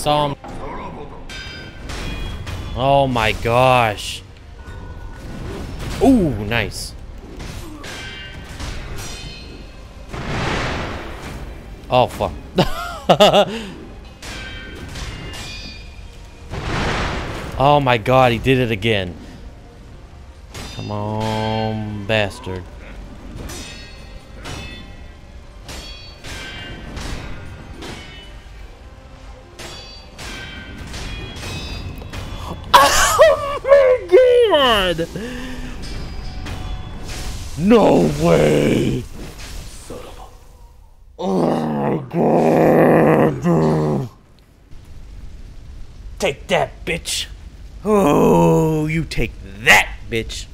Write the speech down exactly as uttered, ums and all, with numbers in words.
saw him. Oh my gosh. Ooh, nice. Oh fuck. Oh my god, he did it again. Come on, bastard. Oh my god! No way! Oh my god! Take that, bitch! Oh, you take that, bitch!